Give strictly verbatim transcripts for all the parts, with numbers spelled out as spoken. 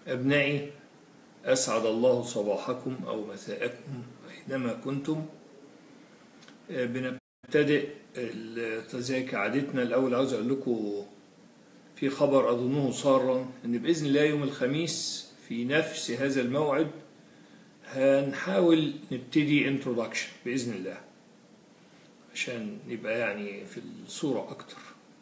أبنائي، أسعد الله صباحكم أو مساءكم أينما كنتم. بنبتدئ زي كعادتنا. الأول عاوز أقول لكم في خبر أظنه سارا، إن بإذن الله يوم الخميس في نفس هذا الموعد هنحاول نبتدي انترودكشن بإذن الله، عشان نبقى يعني في الصورة أكتر.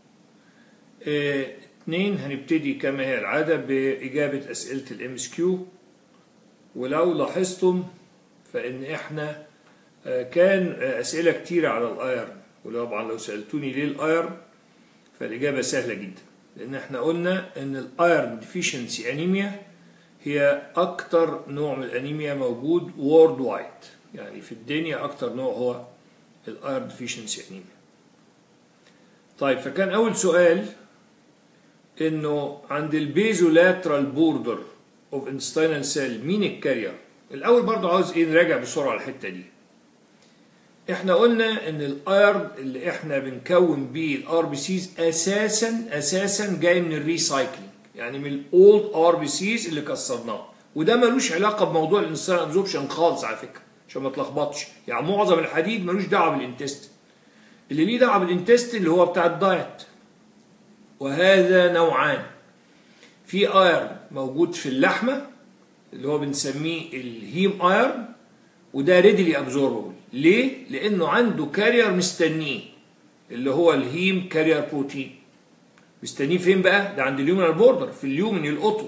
اثنين، هنبتدي كما هي العادة بإجابة أسئلة الام اس كيو. ولو لاحظتم فإن إحنا كان أسئلة كتيرة على الأيرن، وطبعا لو سألتوني ليه الأيرن فالإجابة سهلة جدا، لأن إحنا قلنا إن الأيرن ديفيشنسي أنيميا هي أكتر نوع من الأنيميا موجود وورد وايد، يعني في الدنيا أكتر نوع هو الأيرن ديفيشنسي أنيميا. طيب، فكان أول سؤال إنه عند البيزولاترال بوردر اوف انستينال سيل مين الكارير؟ الأول برضو عاوز إيه نراجع بسرعة الحتة دي. إحنا قلنا إن الأيرن اللي إحنا بنكون بيه الار بي سيز أساسا أساسا جاي من الريسايكلينج، يعني من الأولد ار بي سيز اللي كسرناه، وده ملوش علاقة بموضوع الانستينال ابزوربشن خالص على فكرة، عشان ما تلخبطش. يعني معظم الحديد ملوش دعوة بالانتستين، اللي ليه دعوة بالانتستين اللي هو بتاع الدايت، وهذا نوعان. في ايرن موجود في اللحمه اللي هو بنسميه الهيم ايرن، وده ريدلي ابزوربل. ليه؟ لانه عنده كارير مستنيه اللي هو الهيم كارير بروتين. مستنيه فين بقى؟ ده عند اليومينال بوردر، في اليومن القطو.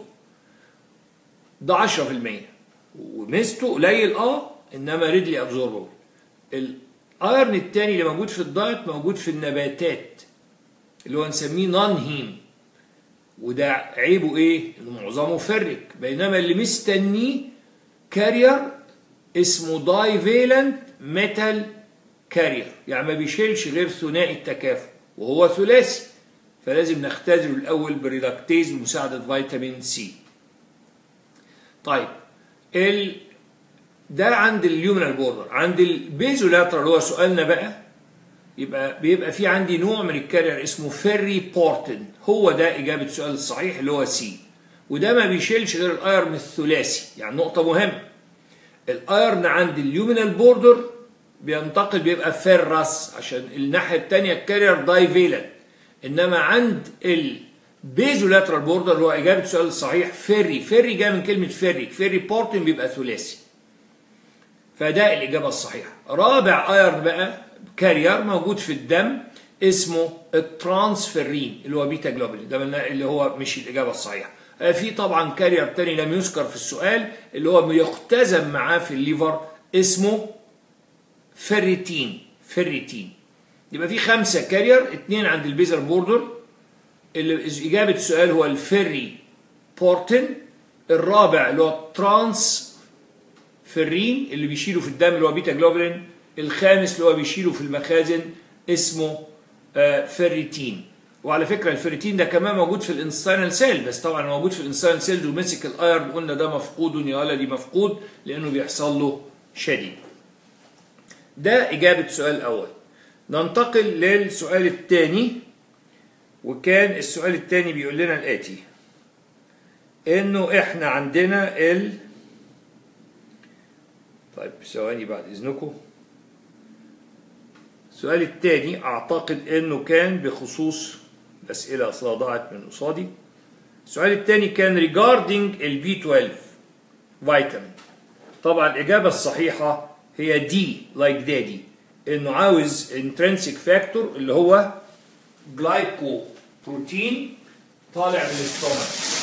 ده عشرة في المية وميزته قليل اه انما ريدلي ابزوربل. الايرن الثاني اللي موجود في الدايت موجود في النباتات اللي هو نسميه نون هيم، وده عيبه ايه؟ انه معظمه فرك، بينما اللي مستنيه كارير اسمه داي فيلنت ميتال كارير، يعني ما بيشيلش غير ثنائي التكافؤ وهو ثلاثي، فلازم نختزله الاول بريدكتيز بمساعده فيتامين سي. طيب، ال ده عند اليومينال بوردر. عند البيزولاترال هو سؤالنا بقى، يبقى بيبقى في عندي نوع من الكارير اسمه فيري بورتن، هو ده اجابه السؤال الصحيح اللي هو سي، وده ما بيشيلش غير الايرن الثلاثي. يعني نقطه مهمه، الايرن عند اليومينال بوردر بينتقل بيبقى فيرس، عشان الناحيه الثانيه الكارير داي فيلنت، انما عند البيزولاترال بوردر اللي هو اجابه السؤال الصحيح فيري. فيري جاي من كلمه فيري، فيري بورتن بيبقى ثلاثي، فده الاجابه الصحيحه. رابع ايرن بقى كارير موجود في الدم اسمه الترانسفيرين اللي هو بيتا جلوبولين، ده اللي هو مش الاجابه الصحيحه. في طبعا كارير تاني لم يذكر في السؤال اللي هو بيختزن معاه في الليفر اسمه فيريتين. فيريتين يبقى في خمسه كارير، اثنين عند البيزر بوردر اللي اجابه السؤال هو الفيري بورتين، الرابع اللي هو الترانس فيرين اللي بيشيله في الدم اللي هو بيتا جلوبولين، الخامس اللي هو بيشيله في المخازن اسمه آه فيريتين. وعلى فكره الفيريتين ده كمان موجود في الانستينال سيل، بس طبعا موجود في الانستينال سيل ومسك الايرن قلنا ده مفقود يا ولدي مفقود، لانه بيحصل له شديد. ده اجابه السؤال الاول. ننتقل للسؤال الثاني، وكان السؤال الثاني بيقول لنا الاتي، انه احنا عندنا ال طيب ثواني بعد اذنكم. السؤال الثاني اعتقد انه كان بخصوص الاسئله اصلا ضاعت من قصادي. السؤال الثاني كان regarding ال بي اثناشر فيتامين. طبعا الاجابه الصحيحه هي دي like daddy، انه عاوز intrinsic factor اللي هو جلايكوبروتين طالع من الاستومك.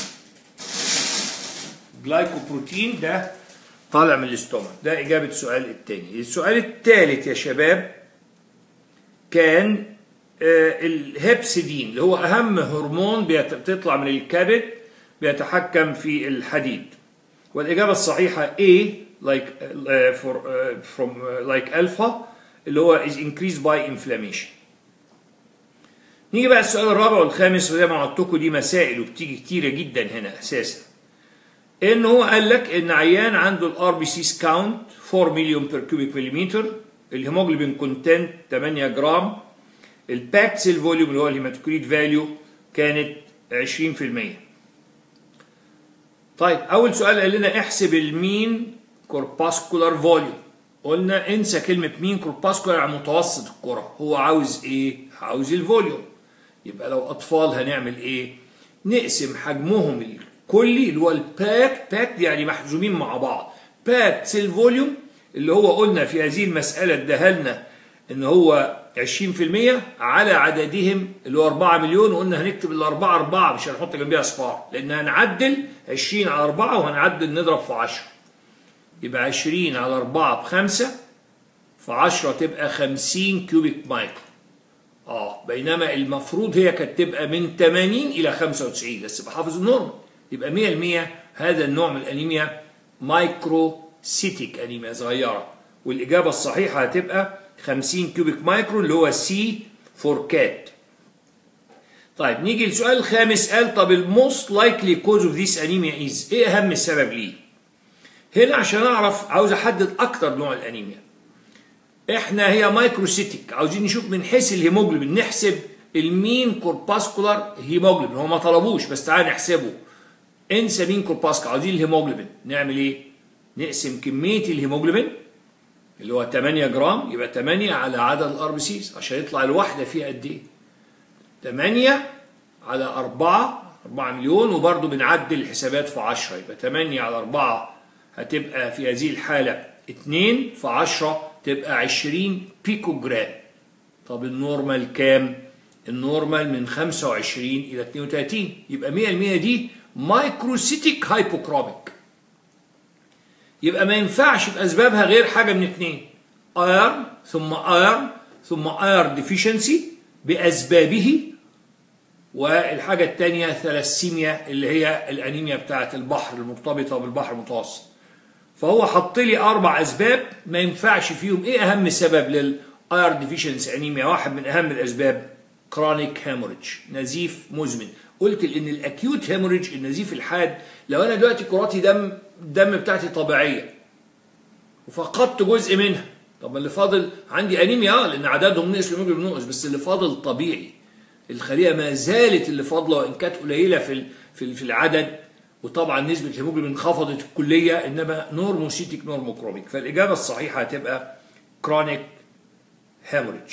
جلايكوبروتين ده طالع من الاستومك، ده اجابه السؤال الثاني. السؤال الثالث يا شباب كان آه الهيبسيدين اللي هو اهم هرمون بتطلع من الكبد بيتحكم في الحديد، والاجابه الصحيحه A like uh, for uh, from uh, like alpha اللي هو is increased by inflammation. نيجي بقى السؤال الرابع والخامس، وزي ما قلت دي مسائل وبتيجي كتيره جدا هنا اساسا. ان هو قال لك ان عيان عنده الار بي سي كاونت أربعة مليون بير كيوبيك مليمتر، الهيموجلوبين كونتنت ثمانية جرام، الباكت سيل فوليوم اللي هو الهيماتوكريت فاليو كانت عشرين في المية. طيب اول سؤال قال لنا احسب المين كورباسكولار فوليوم. قلنا انسى كلمه مين كورباسكولار عن متوسط الكره، هو عاوز ايه؟ عاوز الفوليوم. يبقى لو اطفال هنعمل ايه؟ نقسم حجمهم الكلي اللي هو الباك، باك يعني محزومين مع بعض، باك سيل فوليوم اللي هو قلنا في هذه المساله اداها لنا ان هو عشرين في المية على عددهم اللي هو أربعة مليون، وقلنا هنكتب الأربعة أربعة مش هنحط جنبيها أصفار لأن هنعدل عشرين على أربعة وهنعدل نضرب في عشرة. يبقى عشرين على أربعة بخمسة، في عشرة تبقى خمسين كيوبيك مايكرو. اه بينما المفروض هي كانت تبقى من ثمانين إلى خمسة وتسعين، بس بحافظ النورمال. يبقى مية بالمية هذا النوع من الأنيميا مايكروسيتيك، أنيميا صغيرة، والإجابة الصحيحة هتبقى خمسين كيوبيك مايكرون اللي هو سي فور كات. طيب نيجي للسؤال الخامس، قال طب الموست لايكلي كوز اوف ذيس انيميا از، ايه اهم السبب ليه؟ هنا عشان اعرف عاوز احدد اكتر نوع الانيميا. احنا هي مايكروسيتيك، عاوزين نشوف من حيث الهيموجلوبين، نحسب المين كورباسكولار هيموجلوبين، هو ما طلبوش بس تعال نحسبه. انسى مين كورباسكولار، عاوزين الهيموجلوبين. نعمل ايه؟ نقسم كميه الهيموجلوبين اللي هو ثمانية جرام، يبقى ثمانية على عدد الار بي سيز عشان يطلع الواحده فيها قد ايه؟ ثمانية على أربعة، أربعة مليون، وبرضه بنعدل الحسابات في عشرة، يبقى ثمانية على أربعة هتبقى في هذه الحاله اتنين، في عشرة تبقى عشرين بيكو جرام. طب النورمال كام؟ النورمال من خمسة وعشرين الى اتنين وتلاتين، يبقى مية بالمية دي مايكروسيتيك هايبوكروميك. يبقى ما ينفعش في اسبابها غير حاجه من اتنين، ايرن ثم ايرن ثم ايرن ديفيشنسي باسبابه، والحاجه الثانيه ثلاسيميا اللي هي الانيميا بتاعه البحر المرتبطه بالبحر المتوسط. فهو حط لي اربع اسباب ما ينفعش فيهم. ايه اهم سبب للايرن ديفيشنسي انيميا؟ واحد من اهم الاسباب كرونيك هيموريدج، نزيف مزمن. قلت ان الاكيوت هيموريدج، النزيف الحاد، لو انا دلوقتي كراتي دم الدم بتاعتي طبيعيه وفقدت جزء منها، طب اللي فاضل عندي انيميا اه لان عددهم نقص والهيموجلوبين نقص، بس اللي فاضل طبيعي، الخليه ما زالت اللي فاضله وان كانت قليله في في في العدد، وطبعا نسبه الهيموجلوبين انخفضت الكليه، انما نورموسيتيك نورموكروميك. فالاجابه الصحيحه هتبقى كرونيك هيموريدج،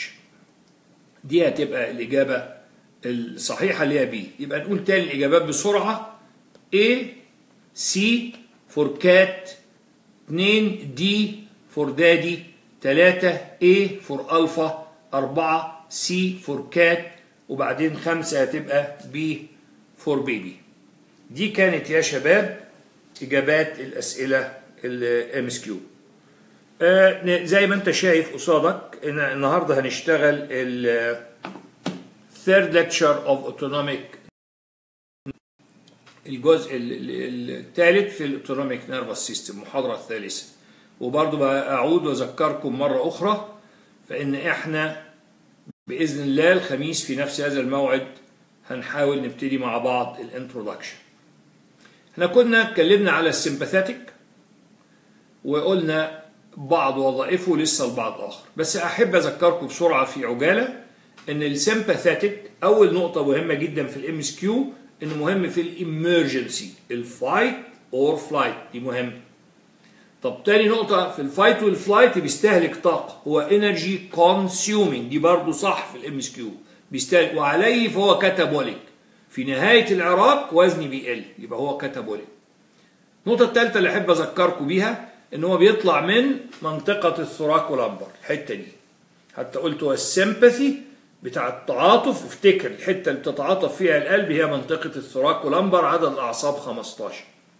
دي هتبقى الاجابه الصحيحه اللي هي بي. يبقى نقول تاني الاجابات بسرعه: A C فور كات، اتنين D فور دادي، تلاتة A فور الفا، أربعة C فور كات، وبعدين خمسة هتبقى B فور بيبي. دي كانت يا شباب اجابات الاسئله الام اس كيو. آه زي ما انت شايف قصادك ان النهارده هنشتغل ال third lecture of autonomic، الجزء الثالث في الاوتونوميك نيرفس سيستم، المحاضره الثالثه. وبرضه باعود واذكركم مره اخرى فان احنا باذن الله الخميس في نفس هذا الموعد هنحاول نبتدي مع بعض الانترودكشن. احنا كنا اتكلمنا على السمباثيتك وقلنا بعض وظائفه، لسه البعض اخر، بس احب اذكركم بسرعه في عجاله ان السمباثيتك اول نقطه مهمه جدا في الام اس كيو، انه مهم في الامرجنسي، الفايت اور فلايت، دي مهمه. طب تاني نقطه في الفايت والفلايت بيستهلك طاقه، هو انرجي كونسيومينج، دي برضو صح في الام اس كيو، بيستهلك، وعليه فهو كاتابوليك، في نهايه العراق وزني بيقل، يبقى هو كاتابوليك. النقطه الثالثه اللي احب اذكركم بيها ان هو بيطلع من منطقه الثوراكولامبر، الحته دي حتى قلت هو السيمباثي بتاع التعاطف، افتكر الحته اللي بتتعاطف فيها القلب هي منطقه الثوراكولامبر، عدد الاعصاب خمستاشر.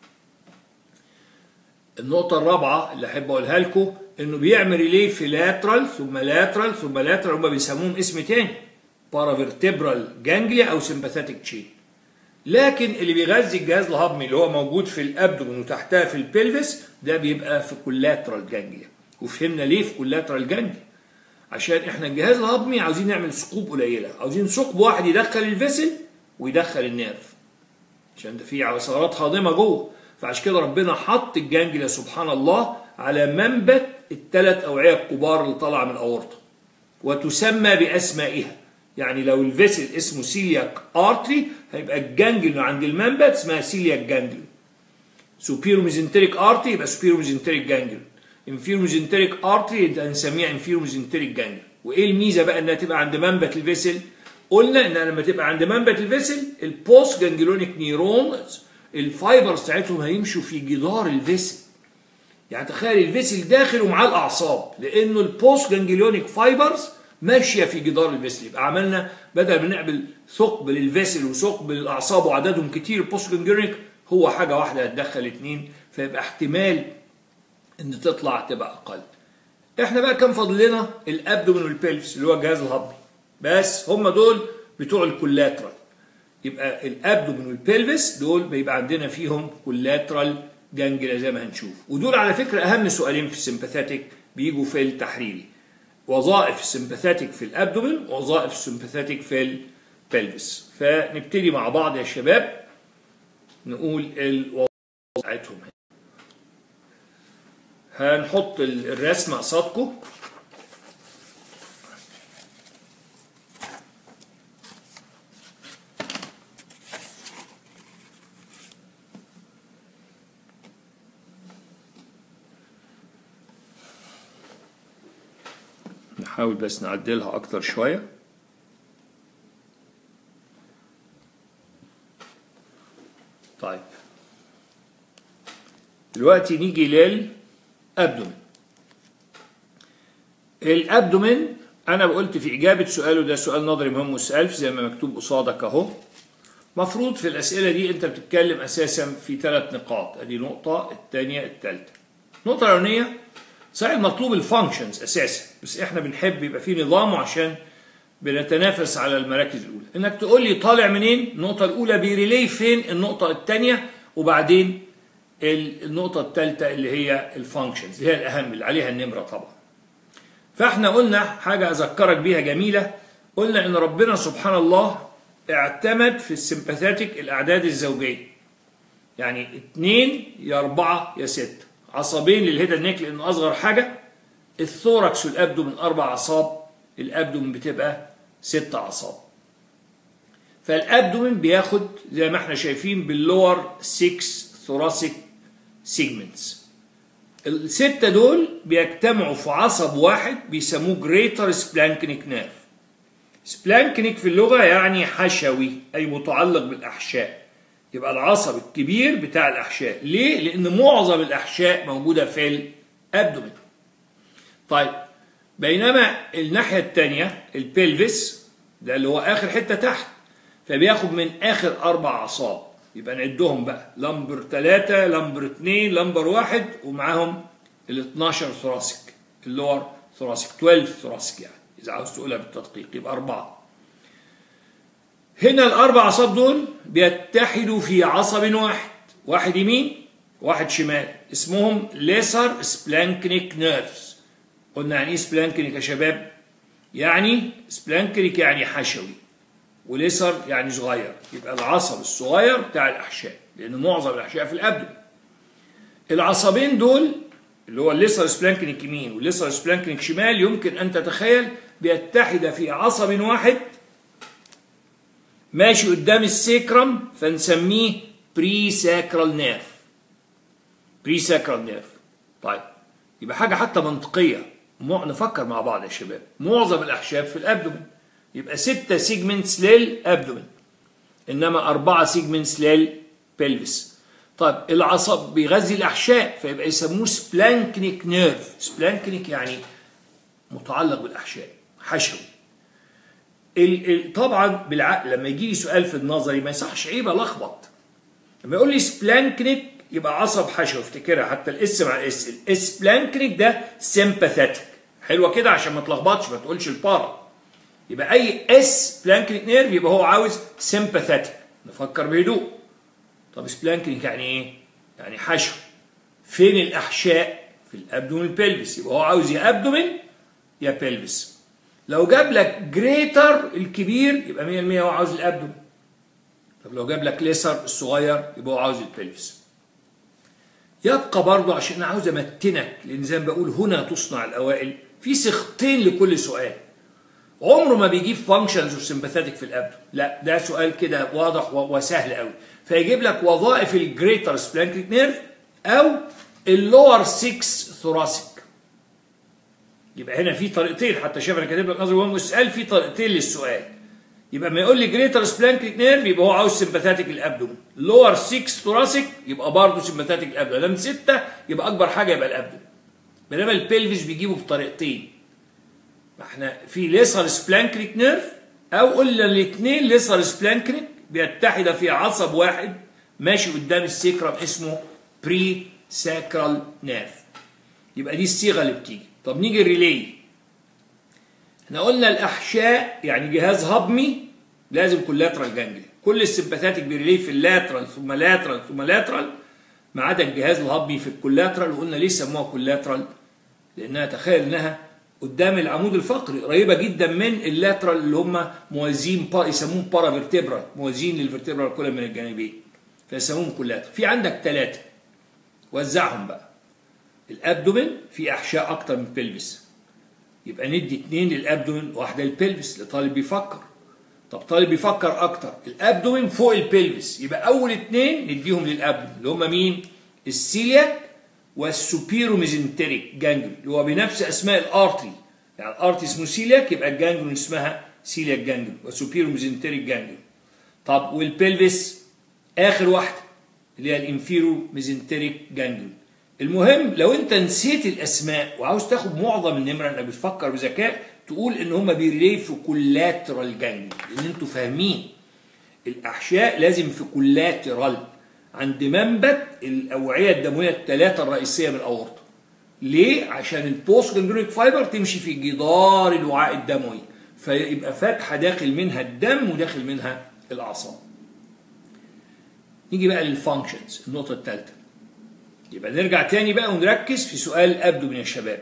النقطه الرابعه اللي احب اقولها لكم انه بيعمل ريلي في لاترال ثم لاترال ثم لاترال، هم بيسموهم اسم تاني، بارافيرتبرال جانجليا او سمباثيتك تشين. لكن اللي بيغذي الجهاز الهضمي اللي هو موجود في الابدومن وتحتها في البلفس ده بيبقى في كولاترال جانجليا. وفهمنا ليه في كولاترال جانجليا؟ عشان احنا الجهاز الهضمي عاوزين نعمل ثقوب قليله، عاوزين ثقب واحد يدخل الفيسل ويدخل النيرف، عشان ده في ثغرات هاضمه جوه. فعشان كده ربنا حط الجانجليا سبحان الله على منبت الثلاث اوعيه الكبار اللي طالعه من الاورطه، وتسمى باسمائها. يعني لو الفيسل اسمه سيلياك ارتري هيبقى الجانجليون عند المنبت اسمها سيلياك جانجليون. سوبيرو ميزنتريك ارتري يبقى سوبيرو ميزنتريك جانجل، انفيرو ميزنتريك ارتري يبقى نسميها انفيرو ميزنتريك جانجل. وايه الميزه بقى انها تبقى عند منبت الفيسل؟ قلنا انها لما تبقى عند منبت الفيسل البوست جانجلونيك نيرونز الفايبرز بتاعتهم هيمشوا في جدار الفيسل. يعني تخيل الفيسل داخل ومعاه الاعصاب، لانه البوست جانجلونيك فايبرز ماشيه في جدار الفيسل. يبقى عملنا بدل ما نعمل ثقب للفيسل وثقب للاعصاب وعددهم كتير البوست جانجلونيك، هو حاجه واحده هتدخل اتنين، فيبقى احتمال ان تطلع تبقى اقل. احنا بقى كان فاضل لنا الابدومين والبلفس اللي هو الجهاز الهضمي، بس هم دول بتوع الكولاترال. يبقى الابدومين والبلفس دول بيبقى عندنا فيهم كولاترال جانجلا زي ما هنشوف، ودول على فكره اهم سؤالين في السمباثاتيك بيجوا في التحريري. وظائف السمباثاتيك في الابدومين ووظائف السمباثاتيك في البلفس. فنبتدي مع بعض يا شباب نقول الوظائف بتاعتهم. هنحط الرسمه قصادكم. نحاول بس نعدلها اكتر شويه. طيب دلوقتي نيجي للابدومين. الابدومين انا قلت في اجابه سؤاله، ده سؤال نظري مهم والسالف زي ما مكتوب قصادك اهو. مفروض في الاسئله دي انت بتتكلم اساسا في ثلاث نقاط، ادي نقطه، الثانيه، الثالثه. النقطه الاولانيه صحيح مطلوب الفانكشنز اساسا، بس احنا بنحب يبقى في نظام عشان بنتنافس على المراكز الاولى. انك تقول لي طالع منين، النقطه الاولى بيريلي فين النقطه الثانيه، وبعدين النقطه الثالثه اللي هي الفانكشنز اللي هي الاهم اللي عليها النمره طبعا. فاحنا قلنا حاجه اذكرك بيها جميله، قلنا ان ربنا سبحان الله اعتمد في السمباثاتيك الاعداد الزوجيه، يعني اتنين يا اربعه يا سته، عصبين للهيدا نيك لانه اصغر حاجه، الثوركس والابدومين اربع اعصاب، الابدومين بتبقى ست اعصاب. فالابدومين بياخد زي ما احنا شايفين باللور ستة ثوراسيك سيجمنتس. السته دول بيجتمعوا في عصب واحد بيسموه جريتر سبلانكنيك نيرف. سبلانكنيك في اللغه يعني حشوي، اي متعلق بالاحشاء. يبقى العصب الكبير بتاع الاحشاء. ليه؟ لان معظم الاحشاء موجوده في الابدومين. طيب بينما الناحيه الثانيه البلفس ده اللي هو اخر حته تحت، فبياخد من اخر اربع اعصاب. يبقى نعدهم بقى، لمبر ثلاثة، لمبر اثنين، لمبر واحد، ومعاهم ال اتناشر ثوراسيك، اللور ثوراسيك، اتناشر ثوراسيك يعني اذا عاوز تقولها بالتدقيق يبقى اربعه. هنا الاربع اعصاب دول بيتحدوا في عصب واحد، واحد يمين واحد شمال، اسمهم ليسر سبلانكنيك نيرفز. قلنا يعني ايه سبلانكنيك يا شباب؟ يعني سبلانكنيك يعني حشوي، وليسر يعني صغير. يبقى العصب الصغير بتاع الاحشاء، لان معظم الاحشاء في الابدن. العصبين دول اللي هو الليسر سبلانكنيك يمين والليسر سبلانكنيك شمال يمكن ان تتخيل بيتحد في عصب واحد ماشي قدام السيكرم، فنسميه بري ساكرال نيرف. بري ساكرال نيرف. طيب يبقى حاجه حتى منطقيه، نفكر مع بعض يا شباب. معظم الاحشاء في الابدومين، يبقى ستة سيجمنتس للابدومين انما أربعة سيجمنتس للبلفس. طيب العصب بيغذي الاحشاء فيبقى يسموه سبلانكنيك نيرف. سبلانكنيك يعني متعلق بالاحشاء، حشوي. طبعا بالعقل لما يجي لي سؤال في النظري ما يصحش، عيب الخبط. لما يقول لي سبلانكنيك يبقى عصب حشوي، افتكرها حتى الاس مع الاس. السبلانكنيك ده سيمباثيك، حلوه كده عشان ما تلخبطش، ما تقولش البارا. يبقى اي اس سبلانكنيك نيرف يبقى هو عاوز سيمباثيك. نفكر بهدوء. طب سبلانكنيك يعني ايه؟ يعني حشو. فين الاحشاء؟ في الابدومين بلفس، يبقى هو عاوز يا ابدومين يا بلفس. لو جاب لك جريتر الكبير يبقى مية بالمية هو عاوز الابدومين. طب لو جاب لك ليسر الصغير يبقى هو عاوز البلفس. يبقى برضه عشان انا عاوز امتنك، لان زي ما بقول هنا تصنع الاوائل، في صيغتين لكل سؤال. عمره ما بيجيب فانكشنز والسمباثيتك في الابدو، لا ده سؤال كده واضح وسهل قوي. فيجيب لك وظائف الجريتر سبلانكيك نيرف او اللور ستة ثوراسيك. يبقى هنا في طريقتين، حتى شايف انا كاتب لك نظري مهم السؤال في طريقتين للسؤال. يبقى ما يقول لي جريتر سبلانكيك نيرف يبقى هو عاوز سمباثيتك الابدومن، لور ستة ثوراسيك يبقى برضه سمباثيتك الابدومن، لما ستة يبقى اكبر حاجه يبقى الابدومن. بينما البلفيس بيجيبه بطريقتين. احنا في ليسر سبلانكريك نيرف او قلنا الاثنين ليسر سبلانكريك بيتحدوا في عصب واحد ماشي قدام السيكرم اسمه بري ساكرال نيرف. يبقى دي الصيغه اللي بتيجي. طب نيجي الريلي. احنا قلنا الاحشاء يعني جهاز هضمي لازم كولاترال جانجلي، كل السمباثاتيك بيريلي في اللاترال ثم لاترال ثم لاترال ما عدا الجهاز الهضمي في الكولاترال. وقلنا ليه سموها كولاترال؟ لانها تخيل انها قدام العمود الفقري قريبه جدا من اللاترال اللي هم موازين يسموهم بارا فيرتبرال، موازين للفيرتبرال كل من الجانبين فيسموهم كولاترال. في عندك ثلاثه وزعهم بقى. الابدومين في احشاء اكتر من بلفس، يبقى ندي اثنين للابدومين واحده للبلفس لطالب بيفكر. طب طالب بيفكر اكتر، الابدومين فوق البلفس يبقى اول اثنين نديهم للابدومين اللي هم مين؟ السيلياك والسوبيرو ميزنتريك جانجلون اللي هو بنفس اسماء الارتري، يعني الارتري اسمه سيلياك يبقى الجانجلون اسمها سيلياك جانجلون وسوبيرو ميزنتريك جانجلون. طب والبلفس اخر واحده اللي هي الانفيرو ميزنتريك جانجلون. المهم لو انت نسيت الاسماء وعاوز تاخد معظم النمره انك بتفكر بذكاء تقول ان هم بيريلي في كولاترال جانجلون، لان انتوا فاهمين الاحشاء لازم في كولاترال عند منبت الاوعيه الدمويه الثلاثه الرئيسيه من الاورطه. ليه؟ عشان البوست جانجلونيك فايبر تمشي في جدار الوعاء الدموي فيبقى فتحه داخل منها الدم وداخل منها الاعصاب. نيجي بقى للفانكشنز النقطه الثالثه. يبقى نرجع تاني بقى ونركز في سؤال الابدومين يا شباب.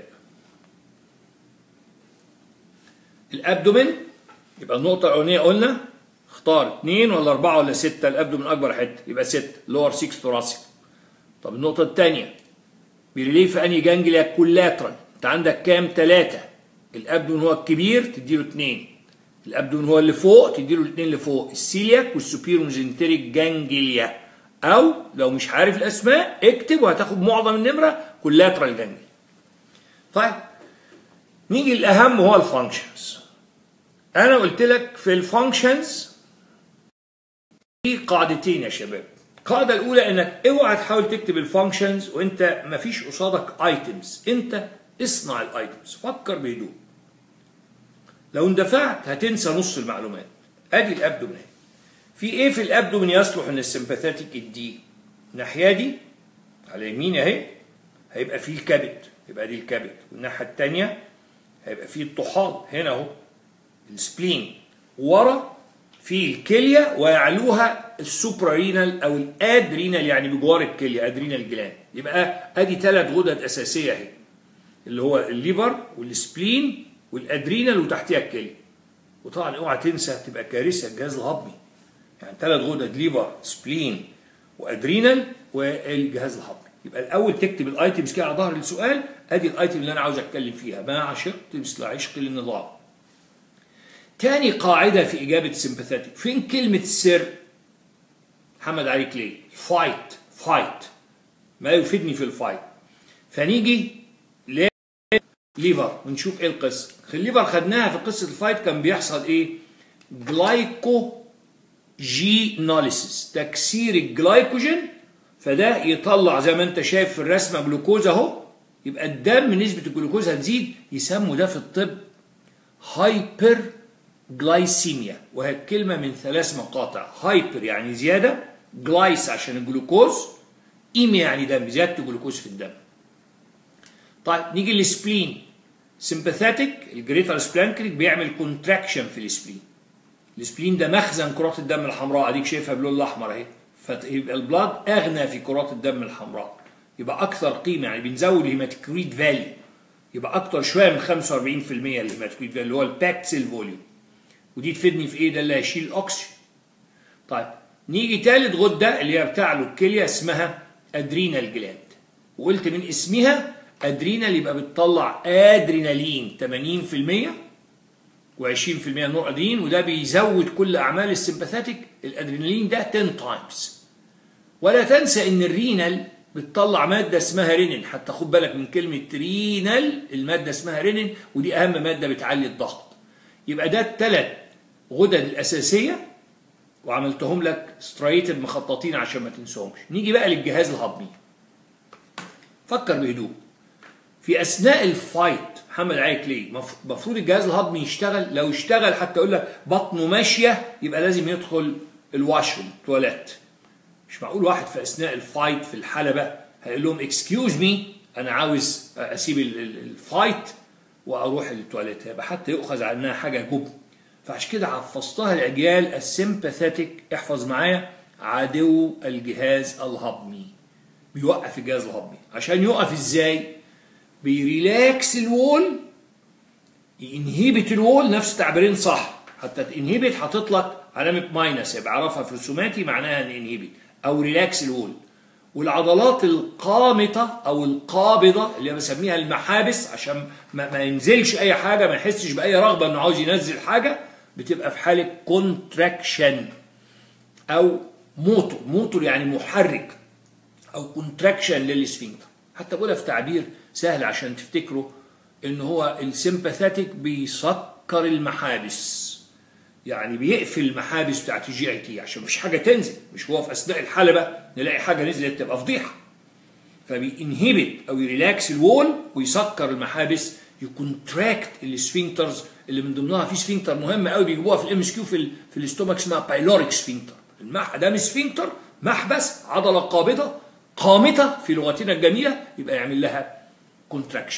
الابدومين يبقى النقطه الاولانيه قلنا اختار اثنين ولا أربعة ولا ستة، الابدومين أكبر حتة يبقى ستة لور ستة ثوراسيك. طب النقطة الثانية بيريلي في أنهي جانجليا؟ كولاترال. أنت عندك كام؟ ثلاثة. الابدومين هو الكبير تديله اثنين، الابدومين هو اللي فوق تديله الاثنين اللي فوق، السيلياك والسوبيرو ميزنتريك جانجليا. أو لو مش عارف الأسماء اكتب وهتاخد معظم النمرة كولاترال جانجليا. طيب نيجي الأهم هو الفانكشنز. أنا قلت لك في الفانكشنز في قاعدتين يا شباب. القاعدة الأولى إنك اوعى تحاول تكتب الفانكشنز وأنت مفيش قصادك ايتمز، أنت اصنع الايتمز، فكر بهدوء. لو اندفعت هتنسى نص المعلومات. أدي الأبدومين. في إيه في الأبدومين يصلح إن السمباثيتك الدي الناحية دي على اليمين أهي هيبقى فيه الكبد، يبقى دي الكبد، والناحية التانية هيبقى فيه الطحال هنا أهو السبلين، ورا في الكليه ويعلوها السوبرارينال او الادرينال يعني بجوار الكليه ادرينال جلاند. يبقى ادي ثلاث غدد اساسيه اهي اللي هو الليفر والسبلين والادرينال وتحتها الكليه. وطبعا اوعى تنسى تبقى كارثه الجهاز الهضمي، يعني ثلاث غدد ليفر سبلين وادرينال والجهاز الهضمي. يبقى الاول تكتب الايتمز كده على ظهر السؤال، ادي الايتم اللي انا عاوز اتكلم فيها، ما عشقت مثل عشق للنظام. تاني قاعدة في إجابة سمباثيتك، فين كلمة سر؟ محمد عليك ليه؟ فايت فايت ما يفيدني في الفايت. فنيجي لليفر ونشوف إيه القصة. الليفر خدناها في قصة الفايت كان بيحصل إيه؟ جلايكوجينوليسيس، تكسير الجلايكوجين، فده يطلع زي ما أنت شايف في الرسمة جلوكوز أهو، يبقى الدم نسبة الجلوكوز هتزيد، يسموا ده في الطب هايبر جلايسيميا، وهي كلمة من ثلاث مقاطع. هايبر يعني زيادة، جلايس عشان الجلوكوز، إيميا يعني دم، زيادة الجلوكوز في الدم. طيب نيجي للسبلين. سمباثيتك الجريتر سبلانكريك بيعمل كونتراكشن في السبلين. السبلين ده مخزن كرات الدم الحمراء، اديك شايفها باللون الاحمر اهي، فيبقى البلاد اغنى في كرات الدم الحمراء، يبقى اكثر قيمة، يعني بنزود الهيماتوكريت فاليو، يبقى اكتر شويه من خمسة وأربعين بالمية الهيماتوكريت فاليو اللي هو الباكت سيل فوليوم. ودي تفيدني في ايه؟ ده اللي هيشيل الاكسجين. طيب نيجي ثالث غده اللي هي بتاع له الكليه اسمها ادرينال جلاند، وقلت من اسمها ادرينال يبقى بتطلع ادرينالين ثمانين بالمية وعشرين في المية نور ادرينالين، وده بيزود كل اعمال السمباثيك الادرينالين ده عشرة تايمز. ولا تنسى ان الرينال بتطلع ماده اسمها رينين، حتى خد بالك من كلمه رينال، الماده اسمها رينين ودي اهم ماده بتعلي الضغط. يبقى ده الثلاث غدد الاساسيه وعملتهم لك سترايتد مخططين عشان ما تنساهمش. نيجي بقى للجهاز الهضمي. فكر بهدوء. في اثناء الفايت محمد عليك ليه؟ المفروض الجهاز الهضمي يشتغل، لو اشتغل حتى يقول لك بطنه ماشيه يبقى لازم يدخل الواشروم التواليت. مش معقول واحد في اثناء الفايت في الحلبه هيقول لهم اكسكيوز مي انا عاوز اسيب الفايت واروح للتواليت، يبقى حتى يؤخذ عنها حاجه جبن. فعشان كده حفظتها الاجيال السمباثيك. احفظ معايا، عدو الجهاز الهضمي، بيوقف الجهاز الهضمي. عشان يوقف ازاي؟ بيريلاكس الوول، ينهيبت الوول، نفس تعبيرين صح. حتى انهيبت حاطط لك علامه ماينس، يبقى اعرفها في رسوماتي معناها ان انهيبت او ريلاكس الوول. والعضلات القامطه او القابضه اللي بسميها المحابس، عشان ما, ما ينزلش اي حاجه، ما يحسش باي رغبه انه عاوز ينزل حاجه، بتبقى في حاله كونتراكشن او موتور. موتور يعني محرك، او كونتراكشن للسفنكتر. حتى بقولها في تعبير سهل عشان تفتكروا ان هو السمباثيك بيسكر المحابس، يعني بيقفل المحابس بتاعت الجي اي تي عشان مفيش حاجه تنزل. مش هو في اثناء الحلبه نلاقي حاجه نزلت تبقى فضيحه. فبينهبت او يريلاكس الوول ويسكر المحابس، يكونتراكت السفنكترز اللي من ضمنها في سفنكتر مهمه قوي بيجيبوها في الام اس كيو في في الاستومك اسمها بايلوريك سفنكتر. المح ده مش سفنكتر، محبس، عضله قابضه قامته في لغتنا الجميله، يبقى يعمل لها كونتراكشن.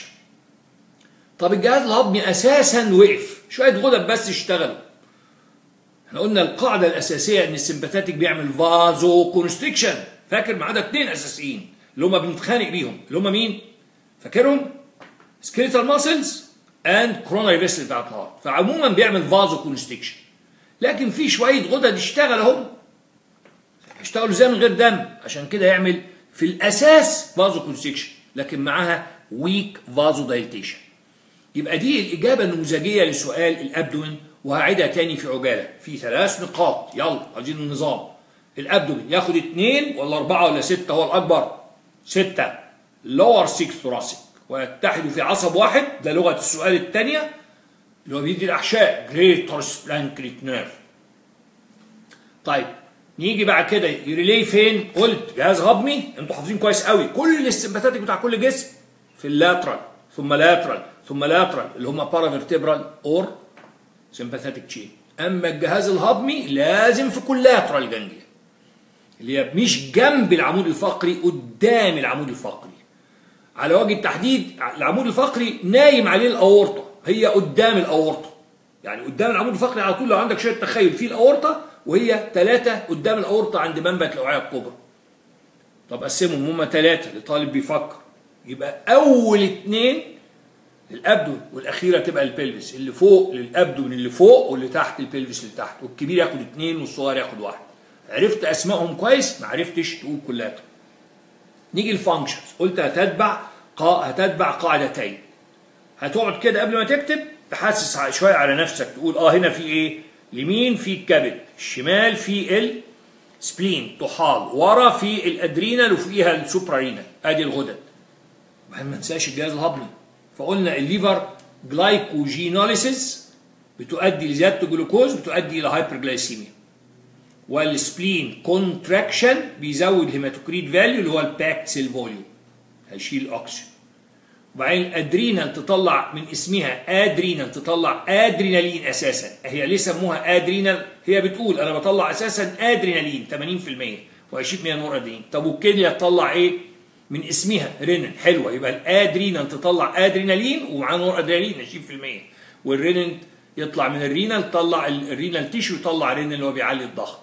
طب الجهاز الهضمي اساسا وقف، شويه غدد بس اشتغلوا. احنا قلنا القاعده الاساسيه ان السمباثيك بيعمل فازو كونستريكشن. فاكر؟ ما عدا اثنين اساسيين اللي هم بنتخانق بيهم، اللي هم مين؟ فاكرهم؟ سكيليتال ماسلز اند كروناري فيسل بتاعت الهارت. فعموما بيعمل فازو كونستريكشن. لكن في شويه غدد اشتغلوا هم، اشتغلوا زي من غير دم، عشان كده يعمل في الاساس فازو كونستريكشن، لكن معاها ويك فازو دايليتيشن. يبقى دي الاجابه النموذجيه لسؤال الابدومين، وهعيدها تاني في عجاله في ثلاث نقاط. يلا عايزين النظام. الابدومين ياخد اثنين ولا اربعه ولا سته؟ هو الاكبر سته. لور سيكس ثوراسيك ويتحدوا في عصب واحد، ده لغه السؤال الثانيه اللي هو بيدي الاحشاء جريتر سبلانكريت نيرف. طيب نيجي بعد كده يريلي فين؟ قلت جهاز هضمي، انتوا حافظين كويس قوي كل السمباثيك بتاع كل جسم في اللاترال ثم لاترال ثم لاترال اللي هم بارافيرتبرال اور سمباثيك تشين. اما الجهاز الهضمي لازم في كل لاترال جانجليا اللي هي مش جنب العمود الفقري، قدام العمود الفقري. على وجه التحديد العمود الفقري نايم عليه الاورطه، هي قدام الاورطه، يعني قدام العمود الفقري على طول. لو عندك شويه تخيل في الاورطه وهي ثلاثه قدام الاورطه عند منبت الاوعيه الكبرى. طب قسمهم هم ثلاثه لطالب بيفكر. يبقى اول اثنين الابدون والاخيره تبقى البلفس، اللي فوق للابدون اللي فوق واللي تحت البلفس اللي تحت، والكبير ياخد اثنين والصغير ياخد واحد. عرفت اسمائهم كويس؟ ما عرفتش تقول كلها. نيجي الفانكشنز. قلت هتتبع قا... هتتبع قاعدتين. هتقعد كده قبل ما تكتب تحسس شويه على نفسك، تقول اه هنا في ايه؟ اليمين في الكبد، الشمال في السبلين طحال، ورا في الادرينال وفوقيها السوبرارينال. ادي الغدد. ما ننساش الجهاز الهضمي. فقلنا الليفر جلايكوجينوليسيس بتؤدي لزياده الجلوكوز، بتؤدي الى هايبرجلايسيميا. والسبلين كونتراكشن بيزود الهيماتوكريت فاليو اللي هو الباكت سيل فوليوم، هيشيل الاكسجين. وبعدين الادرينال تطلع من اسمها ادرينال، تطلع ادرينالين اساسا. هي ليه سموها ادرينال؟ هي بتقول انا بطلع اساسا ادرينالين ثمانين في المية وعشرين في المية نور ادرينالين. طب والكليه تطلع ايه؟ من اسمها رينين. حلوه، يبقى الادرينال تطلع ادرينالين ومعاه نور ادرينالين عشرين في المية، والرينين يطلع من الرينال، تطلع الرينال تيشو يطلع رينين اللي هو بيعلي الضغط.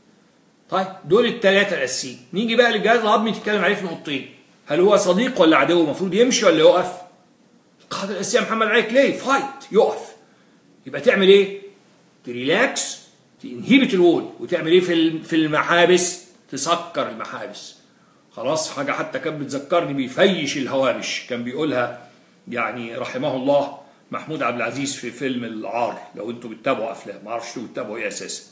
طيب دول الثلاثه الاساسيين. نيجي بقى للجهاز الهضمي تتكلم عليه في نقطتين. هل هو صديق ولا عدو؟ المفروض يمشي ولا يقف؟ القاعده الاساسيه يا محمد عليك ليه؟ فايت، يقف. يبقى تعمل ايه؟ تريلاكس، تنهيبت الوول، وتعمل ايه في في المحابس؟ تسكر المحابس. خلاص، حاجه حتى كانت بتذكرني بيفيش الهوامش، كان بيقولها يعني رحمه الله محمود عبد العزيز في فيلم العار، لو انتوا بتتابعوا افلام، ما اعرفش انتوا بتتابعوا ايه اساسا.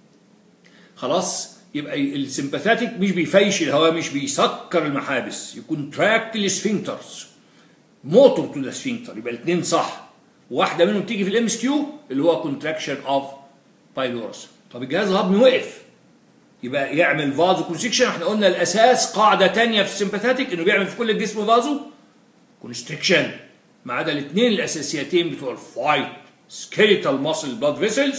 خلاص، يبقى السمباثاتيك مش بيفيش الهواء، مش بيسكر المحابس، يكونتراكت السفنكترز موتور تو ذا سفنكتر، يبقى الاثنين صح. واحده منهم تيجي في الام اس كيو اللي هو كونتراكشن اوف بايلورس. طب الجهاز الهضمي وقف، يبقى يعمل فازو كونستريكشن. احنا قلنا الاساس قاعده ثانيه في السمباثاتيك انه بيعمل في كل الجسم فازو كونستريكشن، ما عدا الاثنين الاساسيتين بتوع الفايت، سكيليتال ماسل بلاد فيسلز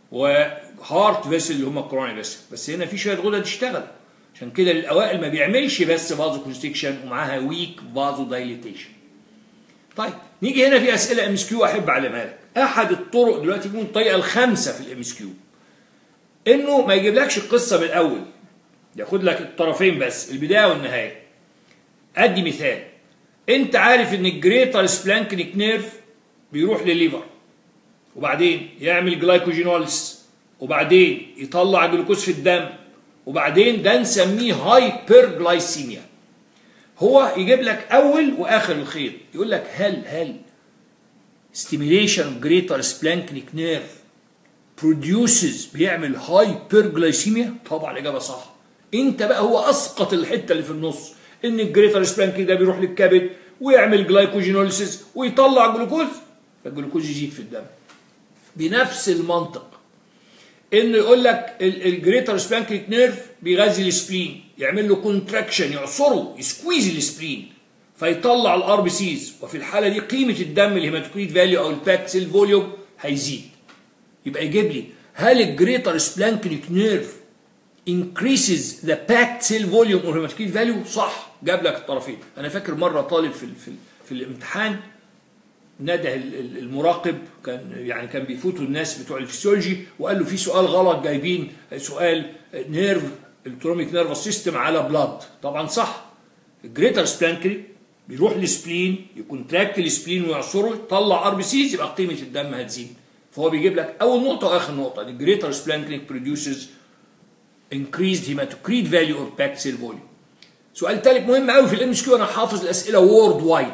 وهارت فيسل اللي هم الكوروني فيسل. بس هنا في شويه غدد اشتغل، عشان كده للاوائل ما بيعملش بس فازو كونستريكشن ومعاها ويك فازو دايليتيشن. طيب نيجي هنا في اسئله ام اس كيو احب اعلمها لك. احد الطرق دلوقتي يكون الطريقه الخامسه في الام اس كيو انه ما يجيبلكش القصه من الاول، ياخد لك الطرفين بس، البدايه والنهايه. ادي مثال، انت عارف ان الجريتر سبلانكنيك نيرف بيروح للليفر وبعدين يعمل جلايكوجينوليس وبعدين يطلع جلوكوز في الدم وبعدين ده نسميه هايبرجلايسيميا. هو يجيب لك اول واخر الخيط، يقول لك هل هل stimulation of greater splanchnic nerve produces بيعمل هايبرجلايسيميا؟ طبعا الاجابه صح. انت بقى هو اسقط الحته اللي في النص، ان الجريتر سبلانكنيك ده بيروح للكبد ويعمل جلايكوجينوليسيس ويطلع جلوكوز، فالجلوكوز يزيد في الدم. بنفس المنطق انه يقول لك الجريتر سبلانكنيك نيرف بيغذي السبلين، يعمل له كونتراكشن، يعصره، يسكويز السبلين فيطلع الار بي سيز، وفي الحاله دي قيمه الدم الهيماتوكريت فاليو او الباكت سيل فوليوم هيزيد. يبقى يجيب لي هل الجريتر سبلانكنيك نيرف increases the packed cell volume or hematocrit value؟ صح، جاب لك الطرفين. انا فاكر مره طالب في في, في الامتحان نده المراقب، كان يعني كان بيفوتوا الناس بتوع الفسيولوجي وقال له في سؤال غلط، جايبين سؤال نيرف الأوتونوميك نيرفس سيستم على بلاد. طبعا صح، الجريتر سبلانكنيك بيروح للسبلين، يكونتراكت السبلين ويعصره، يطلع ار بي سيز، يبقى قيمه الدم هتزيد. فهو بيجيب لك اول نقطه واخر نقطه، الجريتر سبلانكنيك produces increased hematocrit value or packed cell volume. سؤال ثالث مهم قوي في الام اس كيو، انا حافظ الاسئله وورد وايد،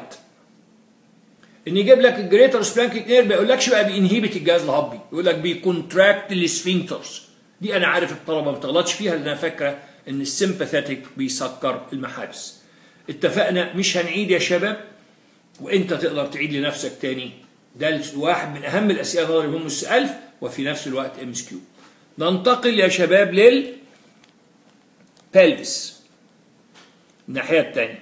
ان يجيب لك الجريتر سبلانكنيك نيرف، ما يقولكش بقى بينهيبت الجهاز الهضمي، يقول لك بيكونتراكت السفنكترز. دي انا عارف الطلبه ما بتغلطش فيها، لان انا فاكره ان السمباثيك بيسكر المحابس. اتفقنا مش هنعيد يا شباب، وانت تقدر تعيد لنفسك تاني. ده واحد من اهم الاسئله النظري هم السؤال وفي نفس الوقت ام اس كيو. ننتقل يا شباب لل بلفس الناحيه الثانيه.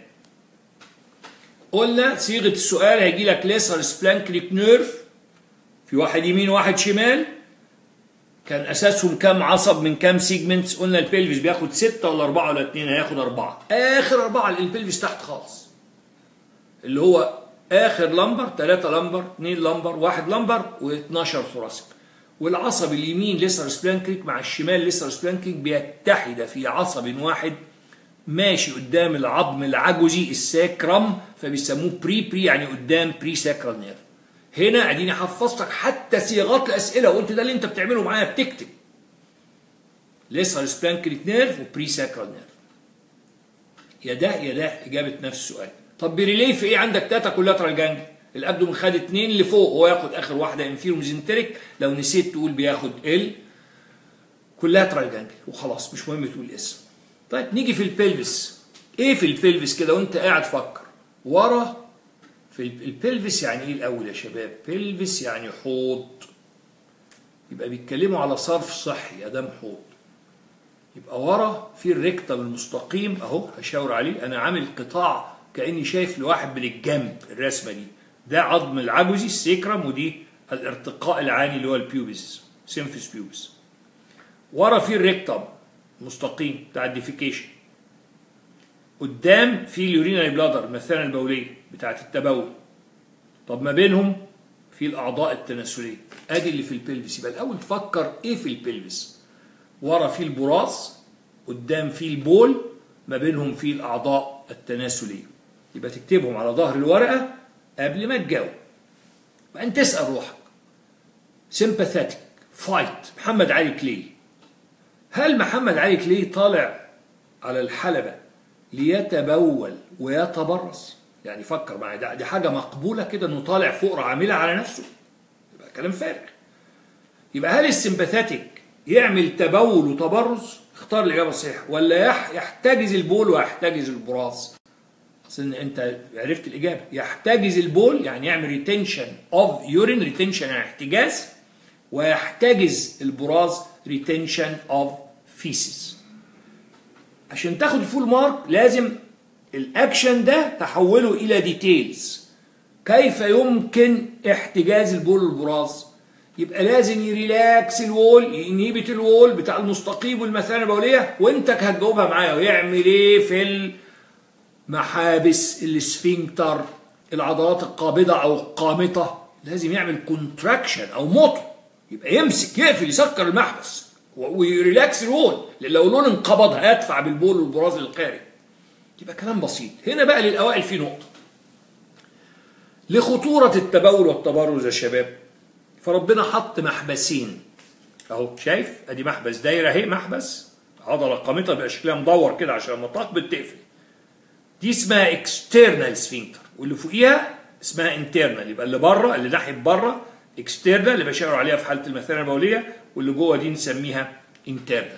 قلنا صيغه السؤال هيجي لك ليسر سبلانكنيك نيرف، في واحد يمين وواحد شمال، كان اساسهم كام عصب من كام سيجمنتس؟ قلنا البلفس بياخد ستة ولا أربعة ولا اتنين؟ هياخد أربعة. آخر أربعة البلفس تحت خالص، اللي هو آخر لمبر، ثلاثة لمبر، اثنين لمبر، واحد لمبر، واثناشر ثوراسيك. والعصب اليمين ليسر سبلانكنيك مع الشمال ليسر سبلانكنيك بيتحد في عصب واحد ماشي قدام العظم العجزي الساكرم، فبيسموه بري بري يعني قدام بري ساكرال نيرف. هنا اديني حفظتك حتى صياغات الاسئله وقلت ده اللي انت بتعمله معايا، بتكتب ليسر سبلانكنيك نيرف وبري ساكرال نيرف. يا ده يا ده اجابه نفس السؤال. طب بريليه في ايه؟ عندك تاتا كولاترال جانج، الابدومين خد اثنين اللي فوق، هو ياخد اخر واحده انفيرو ميزنتريك، لو نسيت تقول بياخد ال كولاترال جانج وخلاص، مش مهم تقول اسم. طيب نيجي في البلفس. ايه في البلفس كده وانت قاعد فكر ورا؟ في البلفس يعني ايه الاول يا شباب؟ بلفس يعني حوض، يبقى بيتكلموا على صرف صحي ادام حوض. يبقى ورا في الريكتم المستقيم اهو، هشاور عليه، انا عامل قطاع كاني شايف لواحد من الجنب الرسمه دي، ده عظم العجزي السيكرم، ودي الارتقاء العالي اللي هو البيوبس سيمفيس بيوبس. ورا في الريكتم مستقيم بتاع الديفيكيشن، قدام في اليورينري بلادر المثانه البوليه بتاعت التبول. طب ما بينهم في الاعضاء التناسليه، ادي اللي في البلفس. يبقى الاول تفكر ايه في البلفس؟ ورا في البراز، قدام في البول، ما بينهم في الاعضاء التناسليه. يبقى تكتبهم على ظهر الورقه قبل ما تجاوب. بعدين تسال روحك سيمباثيك فايت محمد علي كلي، هل محمد علي كلي طالع على الحلبة ليتبول ويتبرص؟ يعني فكر معايا، ده دي حاجه مقبوله كده انه طالع فقره عامله على نفسه؟ يبقى كلام فارغ. يبقى هل السمباثيك يعمل تبول وتبرز؟ اختار الاجابه الصحيحه. ولا يحتجز البول ويحتجز البراز؟ اصل انت عرفت الاجابه، يحتجز البول يعني يعمل ريتنشن اوف يورين، ريتنشن يعني احتجاز، ويحتجز البراز ريتنشن اوف فيسز. عشان تاخد فول مارك لازم الاكشن ده تحوله الى ديتيلز. كيف يمكن احتجاز البول والبراز؟ يبقى لازم يريلاكس الوول، ينهبت الوول بتاع المستقيم والمثانه البوليه، وانت هتجاوبها معايا. ويعمل ايه في المحابس السفنكتر، العضلات القابضه او القامطه؟ لازم يعمل كونتراكشن او موتو، يبقى يمسك يقفل يسكر المحبس ويريلاكس الوول، لان لو الوول انقبض هيدفع بالبول والبراز للخارج. يبقى كلام بسيط. هنا بقى للاوائل في نقطه لخطوره التبول والتبرز يا شباب. فربنا حط محبسين اهو، شايف ادي محبس دايره اهي، محبس عضله قامطه بيبقى شكلها مدور كده عشان لما تقبض تقفل، دي اسمها اكسترنال سفنكتر، واللي فوقيها اسمها انترنال. يبقى اللي بره، اللي ناحيه بره اكسترنال اللي بشاور عليها في حاله المثانه البوليه، واللي جوه دي نسميها انترنال.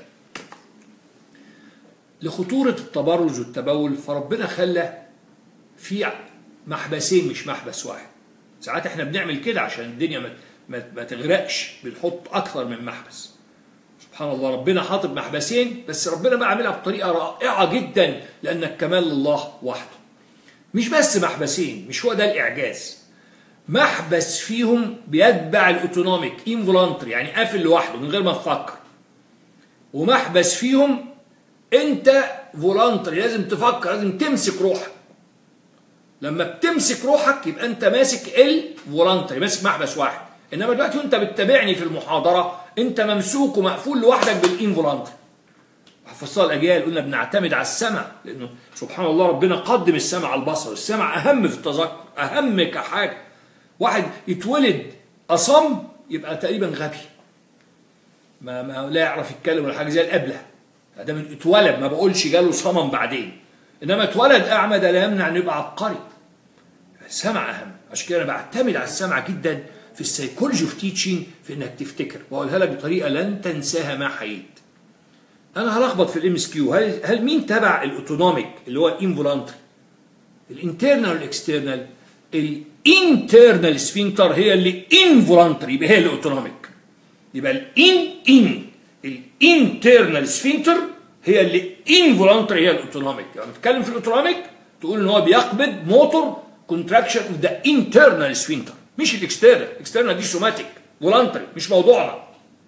لخطوره التبرز والتبول فربنا خلى في محبسين مش محبس واحد. ساعات احنا بنعمل كده عشان الدنيا ما ما تغرقش، بنحط اكثر من محبس. سبحان الله، ربنا حاطط محبسين، بس ربنا بقى عاملها بطريقه رائعه جدا، لان الكمال لله وحده. مش بس محبسين، مش هو ده الاعجاز. محبس فيهم بيتبع الاوتونوميك انفولانتري، يعني قافل لوحده من غير ما تفكر. ومحبس فيهم انت فولانتري، لازم تفكر، لازم تمسك روحك. لما بتمسك روحك يبقى انت ماسك الفولانتري، ماسك محبس واحد. انما دلوقتي وانت بتتابعني في المحاضره انت ممسوك ومقفول لوحدك بالانفولانتري. حفظتها الاجيال، قلنا بنعتمد على السمع، لانه سبحان الله ربنا قدم السمع على البصر. السمع اهم في التذكر، اهم كحاجه. واحد يتولد اصم يبقى تقريبا غبي، ما, ما لا يعرف يتكلم ولا حاجه، زي الابله. ده من اتولد، ما بقولش جاله صمم بعدين، انما اتولد اعمى ده لا يمنع انه يبقى عبقري. السمع اهم، عشان كده انا بعتمد على السمع جدا في السيكولوجي اوف تيتشنج، في انك تفتكر، واقولها لك بطريقه لن تنساها ما حييت. انا هلخبط في الام اس كيو، هل هل مين تبع الاوتونوميك اللي هو الانفولانتري؟ الانترنال والاكسترنال؟ الانترنال سفنكتر هي اللي انفولانتري، يبقى هي الاوتونوميك. يبقى الان ان الانترنال سفنكتر هي اللي انفولانتري، هي الاوتونوميك. يعني بتتكلم في الاوتونوميك تقول ان هو بيقبض موتور كونتراكشن اوف ذا انترنال سفنكتر، مش الاكسترنال. الاكسترنال دي سوماتيك فولانتري، مش موضوعنا.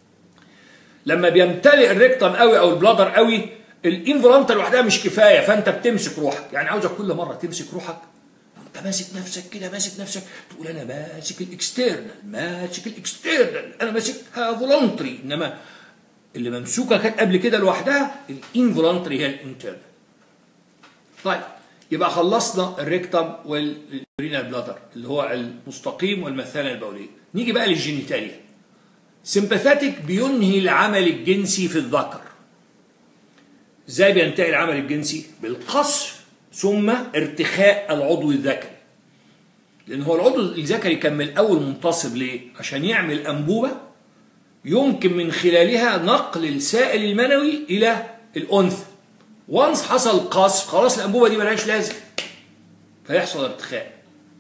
لما بيمتلئ الريكتم قوي او البلادر قوي، الانفولانتري لوحدها مش كفايه، فانت بتمسك روحك. يعني عاوزك كل مره تمسك روحك، انت ماسك نفسك كده، ماسك نفسك، تقول انا ماسك الاكسترنال، ماسك الاكسترنال، انا ماسكها فولانتري. انما اللي ممسوكه كانت قبل كده لوحدها الانفولانتري هي الانترنال. طيب يبقى خلصنا الريكتم والرينال بلادر اللي هو المستقيم والمثانه البوليه. نيجي بقى للجينيتاليا. سمباثيك بينهي العمل الجنسي في الذكر. ازاي بينتهي العمل الجنسي؟ بالقصف ثم ارتخاء العضو الذكري. لان هو العضو الذكري كان من الاول منتصب ليه؟ عشان يعمل انبوبه يمكن من خلالها نقل السائل المنوي الى الانثى. وانس حصل قصف خلاص الانبوبه دي ملهاش لازم، فيحصل ارتخاء.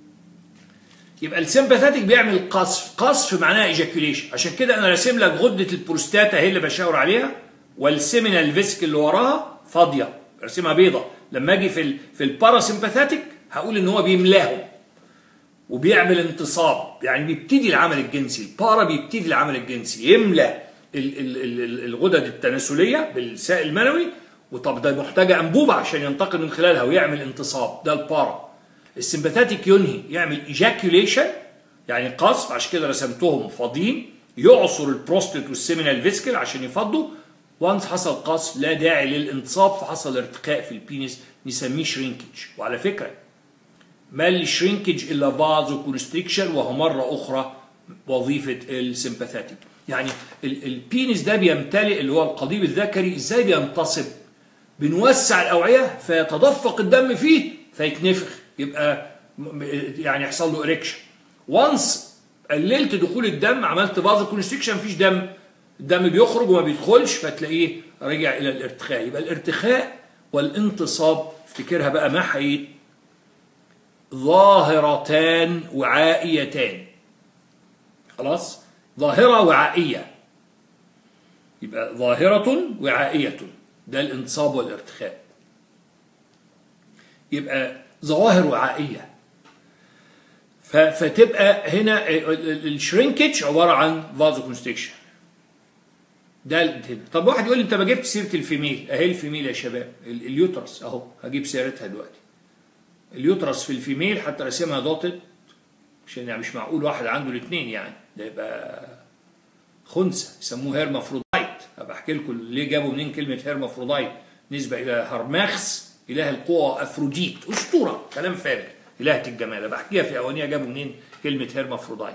يبقى السمباثيك بيعمل قصف، قصف معناها ايجاكيوليشن. عشان كده انا راسم لك غده البروستاتا هي اللي بشاور عليها، والسيمينال فيسك اللي وراها فاضيه، راسمها بيضه. لما اجي في ال في الباراسمباثيك هقول ان هو بيملاهم وبيعمل انتصاب، يعني بيبتدي العمل الجنسي. البارا بيبتدي العمل الجنسي، يملى الغدد التناسليه بالسائل المنوي، وطب ده محتاجه انبوبه عشان ينتقل من خلالها ويعمل انتصاب، ده البارا. السمباثيك ينهي، يعمل ايجاكيوليشن يعني قصف، عشان كده رسمتهم فاضيين، يعصر البروستات والسيمينال فيسكل عشان يفضوا. وانس حصل قصف لا داعي للانتصاب، فحصل ارتقاء في البينس نسميه شرينكج. وعلى فكره ما الشرينكج الا فازو كونستريكشن، وهو مره اخرى وظيفه السمباثيك. يعني البينس ده بيمتلئ اللي هو القضيب الذكري، ازاي بينتصب؟ بنوسع الاوعيه فيتدفق الدم فيه فيتنفخ، يبقى يعني يحصل له اريكشن. وانس قللت دخول الدم، عملت فازو كونستريكشن، مفيش دم، الدم بيخرج وما بيدخلش، فتلاقيه رجع الى الارتخاء. يبقى الارتخاء والانتصاب افتكرها بقى محي ظاهرتان وعائيتان. خلاص؟ ظاهرة وعائية. يبقى ظاهرة وعائية، ده الانتصاب والارتخاء. يبقى ظواهر وعائية. فتبقى هنا الشرينكج عبارة عن فازو كونستريكشن. ده هنا. طب واحد يقول لي انت ما جبت سيرة الفيميل. اهي الفيميل يا شباب، اليوترس اهو، هجيب سيرتها دلوقتي. اليوترس في الفيميل حتى رسمها دوتد، عشان يعني مش معقول واحد عنده الاثنين، يعني ده يبقى خنثى، يسموه هيرمافرودايت. هبقى احكي لكم ليه جابوا منين كلمه هيرمافرودايت، نسبه الى هرماخس اله القوى، افروديت اسطوره، كلام فارغ، الهه الجمال. هبقى احكيها في اوانيها جابوا منين كلمه هيرمافرودايت.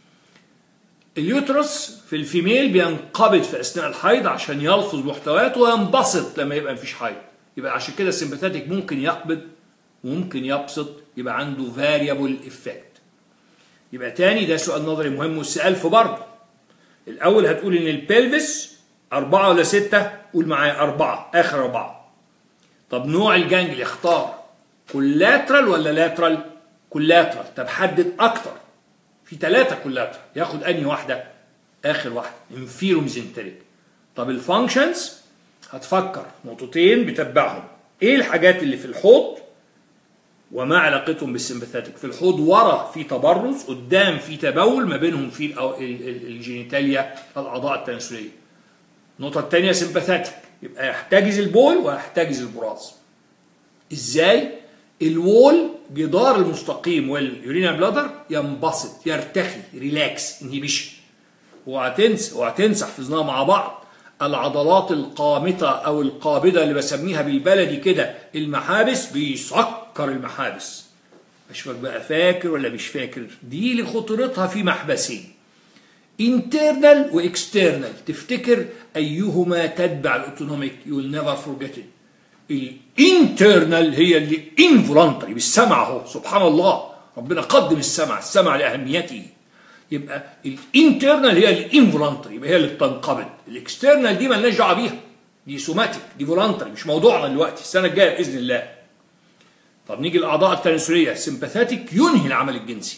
اليوترس في الفيميل بينقبض في اثناء الحيض عشان يلفظ محتوياته، وينبسط لما يبقى مفيش حيض. يبقى عشان كده السمباثيك ممكن يقبض وممكن يبسط، يبقى عنده فاريبل افكت. يبقى تاني ده سؤال نظري مهم والسؤال في برضه. الأول هتقول إن البلفس أربعة ولا ستة؟ قول معايا أربعة، آخر أربعة. طب نوع الجانجل اختار كولاترال ولا لاترال؟ كولاترال. طب حدد أكتر، في ثلاثة كولاترال، ياخد أنهي واحدة؟ آخر واحدة، انفيرو ميزنتريك. طب الفانكشنز هتفكر نقطتين بتتبعهم، إيه الحاجات اللي في الحوض وما علاقتهم بالسمباثيك؟ في الحوض ورا في تبرز، قدام في تبول، ما بينهم في الجينيتاليا الاعضاء التناسليه. النقطه الثانيه سمباثيك، يبقى يحتجز البول ويحتجز البراز. ازاي؟ الوول جدار المستقيم واليورينا بلادر ينبسط، يرتخي، ريلاكس، انهيبيشن. وهتنسى وهتنسى حفظناها مع بعض، العضلات القامطه او القابضه اللي بسميها بالبلدي كده المحابس، بيسكر المحابس. اشوفك بقى فاكر ولا مش فاكر. دي لخطورتها في محبسين، internal واكسترنال. تفتكر ايهما تتبع الاوتونوميك؟ you will never forget it. الانترنال هي اللي involuntary، بالسمع اهو، سبحان الله، ربنا قدم السمع، السمع لاهميته. يبقى الانترنال هي الانفولانتري، يبقى هي اللي بتنقبض. الاكسترنال دي مالناش دعوه بيها، دي سوماتيك، دي فولانتري، مش موضوعنا دلوقتي، السنه الجايه باذن الله. طب نيجي الاعضاء التناسليه. السمباثيك ينهي العمل الجنسي،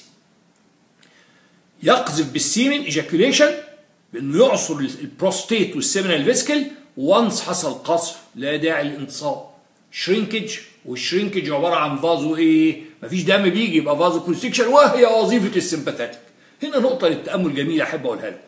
يقذف بالسيمن ايجاكوليشن، بانه يعصر البروستيت والسيمينال فيسكل. وانس حصل قصف لا داعي للانتصاب. شرينكج، والشرينكج عباره عن فازو ايه؟ مفيش دم بيجي، يبقى فازو كونستريكشن، وهي وظيفه السمباثيك. هنا نقطة للتأمل جميلة أحب أقولها لكم.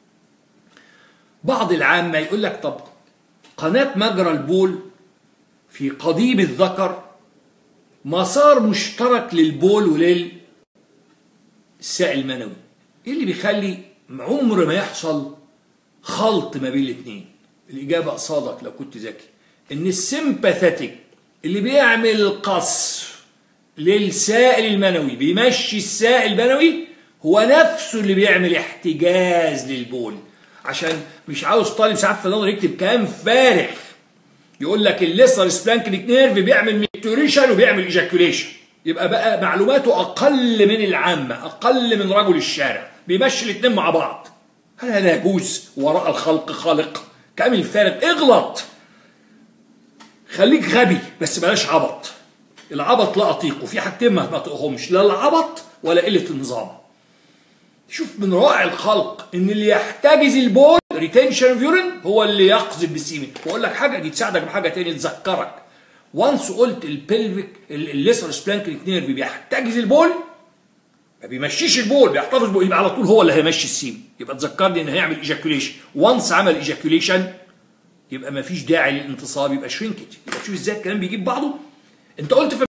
بعض العامة يقول لك طب قناة مجرى البول في قضيب الذكر مسار مشترك للبول وللسائل المنوي. إيه اللي بيخلي عمر ما يحصل خلط ما بين الاثنين؟ الإجابة قصادك لو كنت ذكي، إن السمباثيك اللي بيعمل قصف للسائل المنوي، بيمشي السائل المنوي، هو نفسه اللي بيعمل احتجاز للبول. عشان مش عاوز طالب ساعات في النظر يكتب كلام فارغ، يقول لك الليسر سبلانكنيك نيرف بيعمل ميتوريشن وبيعمل ايجاكوليشن، يبقى بقى معلوماته اقل من العامه، اقل من رجل الشارع، بيمشي الاثنين مع بعض. هل هذا يجوز؟ وراء الخلق خالق. كلام الفارغ. اغلط، خليك غبي بس بلاش عبط. العبط لا اطيقه، في حاجتين ما اطيقهمش، لا العبط ولا قله النظام. شوف من رائع الخلق ان اللي يحتجز البول ريتنشن يورين هو اللي يقذف بالسيمن. واقول لك حاجه دي تساعدك بحاجه ثانيه تذكرك. وانس قلت البلفيك الليسر سبلانكنيك نيرف بيحتجز البول، ما بيمشيش البول، بيحتفظ بالبول، يبقى على طول هو اللي هيمشي السيمن. يبقى تذكرني ان هيعمل ايجاكوليشن. وانس عمل ايجاكوليشن يبقى ما فيش داعي للانتصاب، يبقى شرينكج. يبقى تشوف ازاي الكلام بيجيب بعضه. انت قلت في